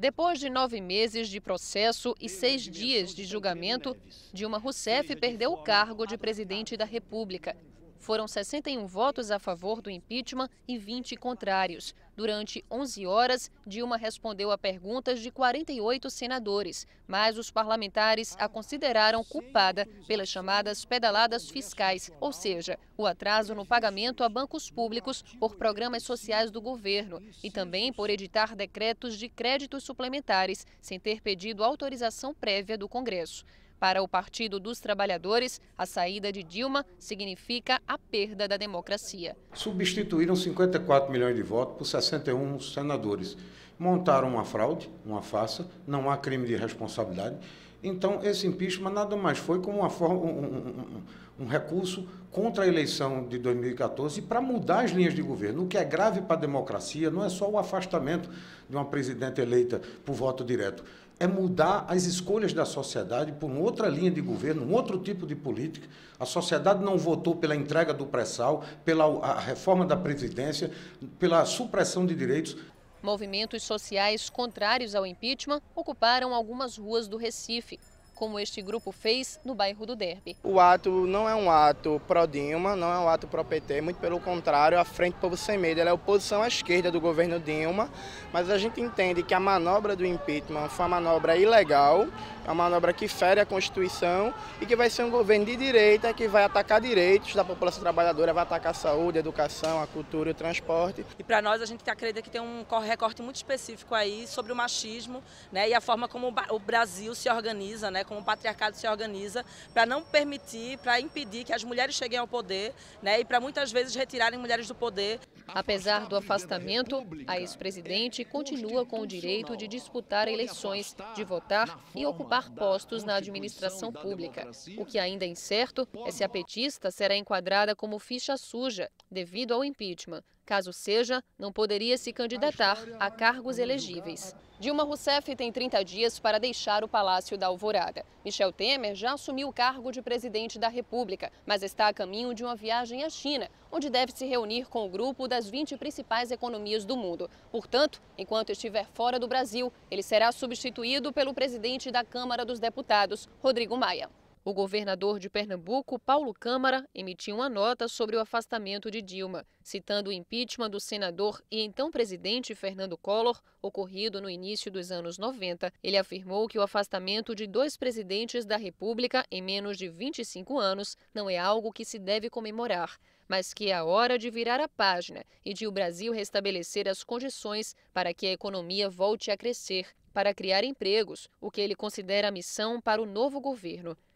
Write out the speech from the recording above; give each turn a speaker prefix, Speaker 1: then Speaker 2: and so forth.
Speaker 1: Depois de 9 meses de processo e 6 dias de julgamento, Dilma Rousseff perdeu o cargo de presidente da República. Foram 61 votos a favor do impeachment e 20 contrários. Durante 11 horas, Dilma respondeu a perguntas de 48 senadores, mas os parlamentares a consideraram culpada pelas chamadas pedaladas fiscais, ou seja, o atraso no pagamento a bancos públicos por programas sociais do governo e também por editar decretos de créditos suplementares sem ter pedido autorização prévia do Congresso. Para o Partido dos Trabalhadores, a saída de Dilma significa a perda da democracia.
Speaker 2: Substituíram 54 milhões de votos por 61 senadores. Montaram uma fraude, uma farsa, não há crime de responsabilidade. Então, esse impeachment nada mais foi como um recurso contra a eleição de 2014 para mudar as linhas de governo. O que é grave para a democracia não é só o afastamento de uma presidente eleita por voto direto, é mudar as escolhas da sociedade por uma outra linha de governo, um outro tipo de política. A sociedade não votou pela entrega do pré-sal, pela reforma da Previdência, pela supressão de direitos.
Speaker 1: Movimentos sociais contrários ao impeachment ocuparam algumas ruas do Recife, como este grupo fez no bairro do Derby.
Speaker 3: O ato não é um ato pró-Dilma, não é um ato pró-PT, muito pelo contrário, a Frente Povo Sem Medo ela é a oposição à esquerda do governo Dilma, mas a gente entende que a manobra do impeachment foi uma manobra ilegal, é uma manobra que fere a Constituição e que vai ser um governo de direita que vai atacar direitos da população trabalhadora, vai atacar a saúde, a educação, a cultura e o transporte.
Speaker 4: E para nós a gente acredita que tem um recorte muito específico aí sobre o machismo, né, e a forma como o Brasil se organiza, né, como o patriarcado se organiza para não permitir, para impedir que as mulheres cheguem ao poder, né, e para muitas vezes retirarem mulheres do poder.
Speaker 1: Apesar do afastamento, a ex-presidente continua com o direito de disputar eleições, de votar e ocupar postos na administração pública. O que ainda é incerto é se a petista será enquadrada como ficha suja devido ao impeachment. Caso seja, não poderia se candidatar a cargos elegíveis. Dilma Rousseff tem 30 dias para deixar o Palácio da Alvorada. Michel Temer já assumiu o cargo de presidente da República, mas está a caminho de uma viagem à China, onde deve se reunir com o grupo das 20 principais economias do mundo. Portanto, enquanto estiver fora do Brasil, ele será substituído pelo presidente da Câmara dos Deputados, Rodrigo Maia. O governador de Pernambuco, Paulo Câmara, emitiu uma nota sobre o afastamento de Dilma, citando o impeachment do senador e então presidente Fernando Collor, ocorrido no início dos anos 90. Ele afirmou que o afastamento de 2 presidentes da República em menos de 25 anos não é algo que se deve comemorar, mas que é a hora de virar a página e de o Brasil restabelecer as condições para que a economia volte a crescer, para criar empregos, o que ele considera a missão para o novo governo.